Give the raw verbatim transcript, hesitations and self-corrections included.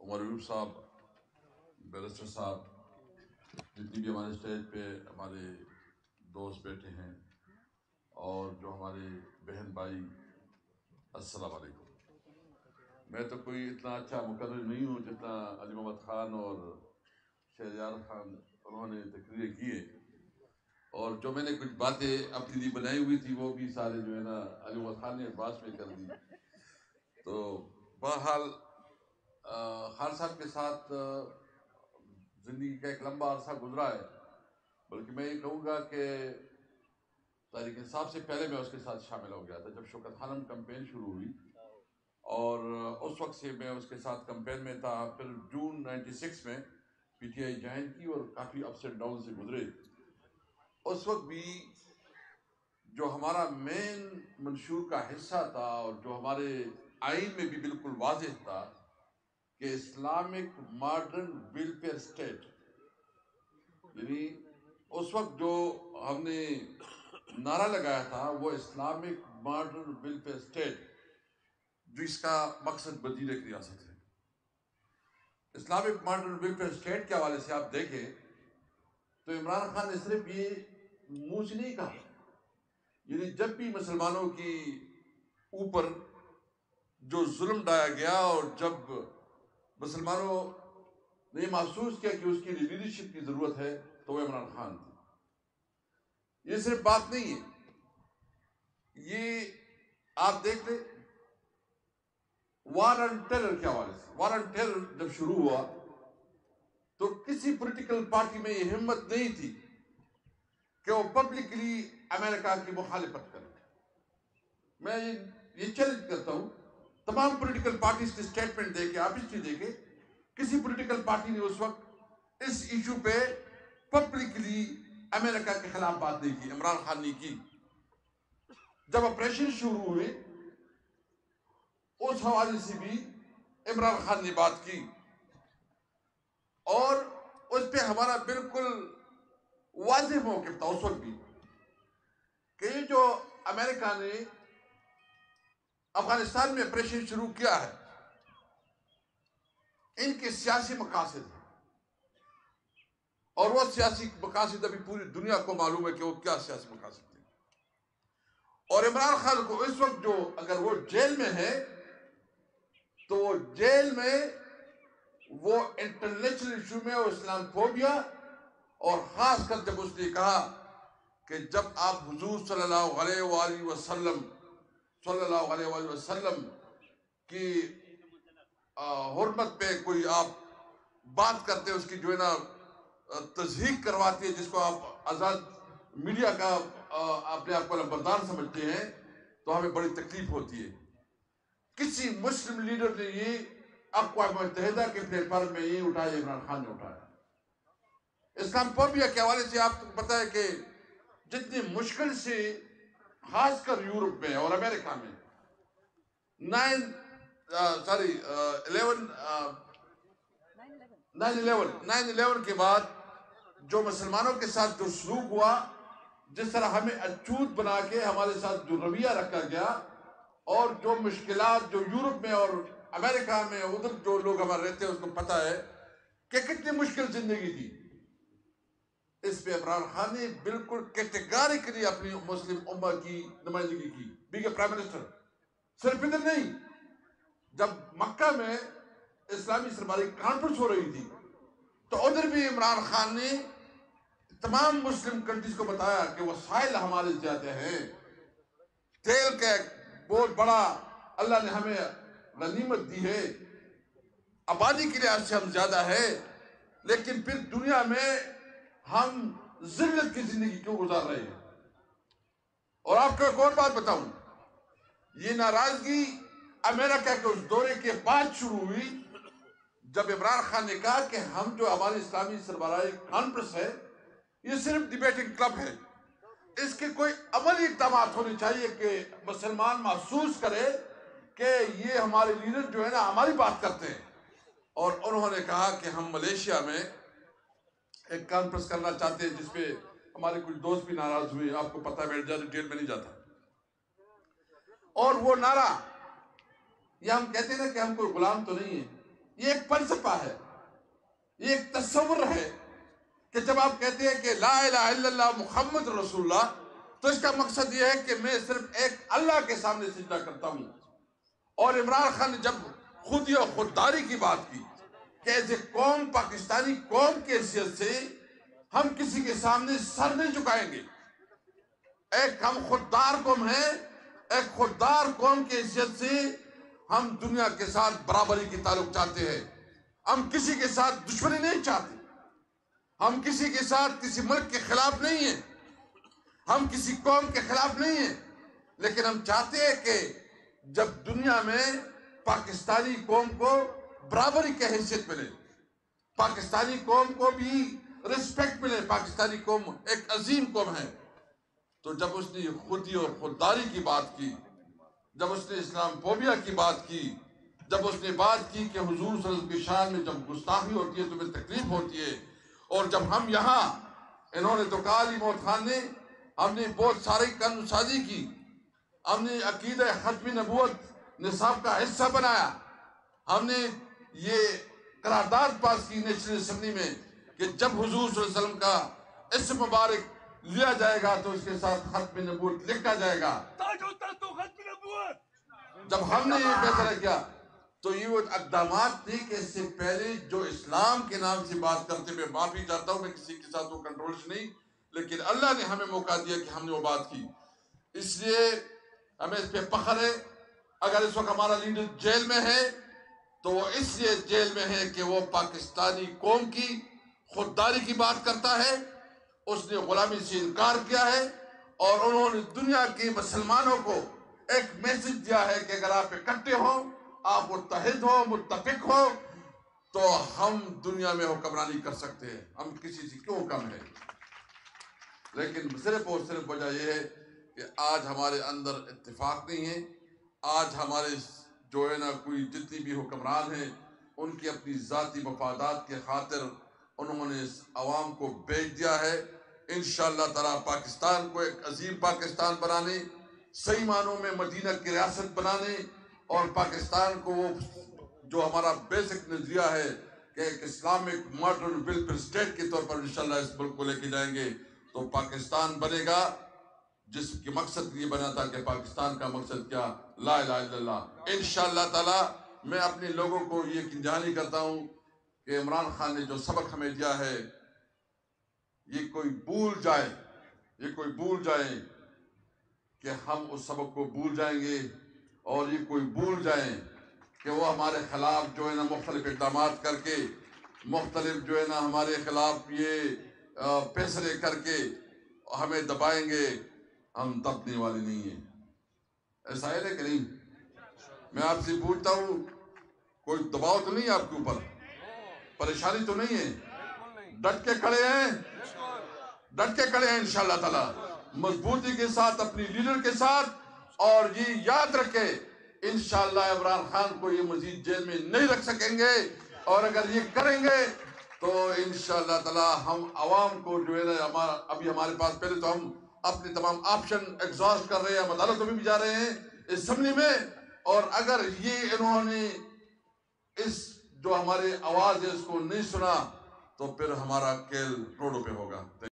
عمر ایوب صاحب، بیرسٹر صاحب، جتنی بھی ہمارے اسٹیج پہ ہمارے دوست بیٹھے ہیں اور جو ہمارے بہن بھائی، السلام علیکم۔ میں تو کوئی اتنا اچھا مقرر نہیں ہوں جتنا علی محمد خان اور شہریار خان انہوں نے تقریر کی ہے، اور جو میں نے کچھ باتیں اپنی لیے بنائی ہوئی تھی وہ بھی سارے جو ہے نا علی محمد خان نے بعد میں کر دی۔ تو بہرحال خان صاحب کے ساتھ زندگی کا ایک لمبا عرصہ گزرا ہے، بلکہ میں یہ کہوں گا کہ تحریک انصاف سے پہلے میں اس کے ساتھ شامل ہو گیا تھا جب شوکت خانم کمپین شروع ہوئی، اور اس وقت سے میں اس کے ساتھ کمپین میں تھا۔ پھر جون نائنٹی سکس میں پی ٹی آئی جوائن کی اور کافی اپس اینڈ ڈاؤن سے گزرے۔ اس وقت بھی جو ہمارا مین منشور کا حصہ تھا اور جو ہمارے آئین میں بھی بالکل واضح تھا کہ اسلامک ماڈرن ویلفیئر اسٹیٹ، یعنی اس وقت جو ہم نے نعرہ لگایا تھا وہ اسلامک ماڈرن ویلفیئر اسٹیٹ، جو اس کا مقصد بدیل ایک ریاست ہے۔ اسلامک ماڈرن ویلفیئر اسٹیٹ کے حوالے سے آپ دیکھیں تو عمران خان نے صرف یہ منہ سے نہیں کہا، یعنی جب بھی مسلمانوں کی اوپر جو ظلم ڈایا گیا اور جب مسلمانوں نے محسوس کیا کہ اس کی لیڈرشپ کی ضرورت ہے تو وہ عمران خان تھی۔ یہ صرف بات نہیں ہے، یہ آپ دیکھ لیں وار آن ٹیرر کے حوالے سے۔ وار آن ٹیرر جب شروع ہوا تو کسی پولیٹیکل پارٹی میں یہ ہمت نہیں تھی کہ وہ پبلکلی امریکہ کی مخالفت کرے۔ میں یہ چیلنج کرتا ہوں، تمام پولیٹیکل پارٹیز کی سٹیٹمنٹ دے کے، آپ ہسٹری دے کے، کسی پولیٹیکل پارٹی نے اس وقت اس ایشو پہ پبلکلی امریکہ کے خلاف بات نہیں کی۔ عمران خان نے کی۔ جب آپریشن شروع ہوئے اس حوالے سے بھی عمران خان نے بات کی، اور اس پہ ہمارا بالکل واضح موقف تھا اس وقت بھی کہ یہ جو امریکہ نے افغانستان میں آپریشن شروع کیا ہے، ان کے سیاسی مقاصد ہیں، اور وہ سیاسی مقاصد ابھی پوری دنیا کو معلوم ہے کہ وہ کیا سیاسی مقاصد تھے۔ اور عمران خان کو اس وقت جو اگر وہ جیل میں ہے تو وہ جیل میں وہ انٹرنیشنل ایشو میں وہ اسلام فوبیا، اور خاص کر جب اس نے کہا کہ جب آپ حضور صلی اللہ علیہ وآلہ وسلم صلی اللہ علیہ وآلہ وسلم کی حرمت پہ کوئی آپ بات کرتے ہیں، اس کی جو ہے نا تصحیح کرواتی ہے، جس کو آپ آزاد میڈیا کا اپنے آپ کو لمبردار سمجھتے ہیں، تو ہمیں بڑی تکلیف ہوتی ہے۔ کسی مسلم لیڈر نے یہ اقوام متحدہ کے پلیٹ فارم میں یہ اٹھایا، عمران خان نے اٹھایا۔ اسلام فوبیا کے حوالے سے آپ کو پتا ہے کہ جتنی مشکل سے خاص کر یورپ میں اور امریکہ میں nine sorry eleven nine eleven nine eleven کے بعد جو مسلمانوں کے ساتھ جو سلوک ہوا، جس طرح ہمیں اچھوت بنا کے ہمارے ساتھ جو رویہ رکھا گیا، اور جو مشکلات جو یورپ میں اور امریکہ میں ادھر جو لوگ ہمارے رہتے ہیں اس کو پتا ہے کہ کتنی مشکل زندگی تھی، اس پہ عمران خان نے بالکل کیٹیگریکلی اپنی مسلم امہ کی نمائندگی کی، بینگ اے پرائم منسٹر۔ صرف ادھر نہیں، جب مکہ میں اسلامی سربراہی کانفرنس ہو رہی تھی تو ادھر بھی عمران خان نے تمام مسلم کنٹریز کو بتایا کہ وسائل ہمارے زیادہ ہیں، تیل کا بہت بڑا اللہ نے ہمیں غنیمت دی ہے، آبادی کے لحاظ سے ہم زیادہ ہے، لیکن پھر دنیا میں ہم ذلت کی زندگی کیوں گزار رہے ہیں۔ اور آپ کو ایک اور بات بتاؤں، یہ ناراضگی امریکہ کے اس دورے کے بعد شروع ہوئی جب عمران خان نے کہا کہ ہم جو ہماری اسلامی سربراہی کانفرنس ہے یہ صرف ڈیبیٹنگ کلب ہے، اس کے کوئی عملی اقدامات ہونے چاہیے کہ مسلمان محسوس کرے کہ یہ ہمارے لیڈر جو ہے نا ہماری بات کرتے ہیں۔ اور انہوں نے کہا کہ ہم ملیشیا میں ایک کانفرنس کرنا چاہتے ہیں جس پہ ہمارے کچھ دوست بھی ناراض ہوئے، آپ کو پتہ ہے میں زیادہ ڈیٹیل میں نہیں جاتا۔ اور وہ نعرہ، یہ ہم کہتے ہیں نا کہ ہم کوئی غلام تو نہیں ہیں، یہ ایک فلسفہ ہے، یہ ایک تصور ہے کہ جب آپ کہتے ہیں کہ لا الہ الا اللہ محمد رسول اللہ، تو اس کا مقصد یہ ہے کہ میں صرف ایک اللہ کے سامنے سجدہ کرتا ہوں۔ اور عمران خان نے جب خودی اور خودداری کی بات کی کہ ایسے قوم، پاکستانی قوم کی حیثیت سے ہم کسی کے سامنے سر نہیں جھکائیں گے، ایک ہم خوددار قوم ہیں، ایک خوددار قوم کی حیثیت سے ہم دنیا کے ساتھ برابری کی تعلق چاہتے ہیں، ہم کسی کے ساتھ دشمنی نہیں چاہتے، ہم کسی کے ساتھ کسی ملک کے خلاف نہیں ہیں، ہم کسی قوم کے خلاف نہیں ہیں، لیکن ہم چاہتے ہیں کہ جب دنیا میں پاکستانی قوم کو برابری کی حیثیت ملے، پاکستانی قوم کو بھی رسپیکٹ ملے، پاکستانی قوم ایک عظیم قوم ہے۔ تو جب اس نے خودی اور خودداری کی بات کی، جب اس نے اسلام فوبیا کی بات کی، جب اس نے بات کی کہ حضور صلی اللہ علیہ وسلم کی شان میں جب گستاخی ہوتی ہے تو تمہیں تکلیف ہوتی ہے، اور جب ہم یہاں، انہوں نے تو کہا علی محمد خان نے، ہم نے بہت ساری قانون سازی کی، ہم نے عقیدہ ختم نبوت نصاب کا حصہ بنایا، ہم نے یہ قرارداد پاس کی نیشنل اسمبلی میں کہ جب حضور صلی اللہ علیہ وسلم کا اسم مبارک لیا جائے گا تو اس کے ساتھ ختم نبوت لکھا جائے گا۔ جب ہم نے یہ فیصلہ کیا تو یہ وہ اقدامات تھے کہ اس سے پہلے جو اسلام کے نام سے بات کرتے، میں معافی چاہتا ہوں، میں کسی کے ساتھ وہ کنٹرول نہیں، لیکن اللہ نے ہمیں موقع دیا کہ ہم نے وہ بات کی، اس لیے ہمیں اس پہ فخر ہے۔ اگر اس وقت ہمارا لیڈر جیل میں ہے تو وہ اس لیے جیل میں ہے کہ وہ پاکستانی قوم کی خودداری کی بات کرتا ہے، اس نے غلامی سے انکار کیا ہے، اور انہوں نے دنیا کے مسلمانوں کو ایک میسج دیا ہے کہ اگر آپ اکٹھے ہوں، آپ متحد ہو، متفق ہو، تو ہم دنیا میں حکمرانی کر سکتے ہیں، ہم کسی سے کیوں کم ہیں۔ لیکن صرف اور صرف وجہ یہ ہے کہ آج ہمارے اندر اتفاق نہیں ہے، آج ہمارے جو ہے نا کوئی جتنی بھی حکمران ہیں ان کی اپنی ذاتی مفادات کے خاطر انہوں نے اس عوام کو بیچ دیا ہے۔ انشاءاللہ تعالیٰ پاکستان کو ایک عظیم پاکستان بنانے، صحیح معنوں میں مدینہ کی ریاست بنانے، اور پاکستان کو وہ جو ہمارا بیسک نظریہ ہے کہ ایک اسلامک ماڈرن ویلفیئر اسٹیٹ کے طور پر انشاءاللہ اس ملک کو لے کے جائیں گے تو پاکستان بنے گا، جس کی مقصد یہ بنا تھا کہ پاکستان کا مقصد کیا، لا الہ الا اللہ۔ انشاءاللہ تعالیٰ میں اپنے لوگوں کو یہ یقین دہانی کرتا ہوں کہ عمران خان نے جو سبق ہمیں دیا ہے یہ کوئی بھول جائے، یہ کوئی بھول جائے کہ ہم اس سبق کو بھول جائیں گے، اور یہ کوئی بھول جائیں کہ وہ ہمارے خلاف جو ہے نا مختلف اقدامات کر کے، مختلف جو ہے نا ہمارے خلاف یہ فیصلے کر کے ہمیں دبائیں گے، ہم دبنے والے نہیں ہیں۔ ایسا ہے کہ نہیں؟ میں آپ سے پوچھتا ہوں، کوئی دباؤ تو نہیں ہے آپ کے اوپر؟ پریشانی تو نہیں ہے؟ ڈٹ کے کھڑے ہیں، ڈٹ کے کھڑے ہیں انشاءاللہ تعالیٰ، مضبوطی کے ساتھ اپنی لیڈر کے ساتھ، اور یہ یاد رکھے انشاءاللہ عمران خان کو یہ مزید جیل میں نہیں رکھ سکیں گے، اور اگر یہ کریں گے تو انشاءاللہ تعالیٰ ہم عوام کو جو ہے نا ہمارا ابھی ہمارے پاس پہلے تو ہم اپنے تمام آپشن ایگزاسٹ کر رہے ہیں، ہم عدالتوں میں بھی جا رہے ہیں، اسمبلی میں، اور اگر یہ انہوں نے اس جو ہمارے آواز ہے اس کو نہیں سنا تو پھر ہمارا کیل روڈوں پہ ہوگا۔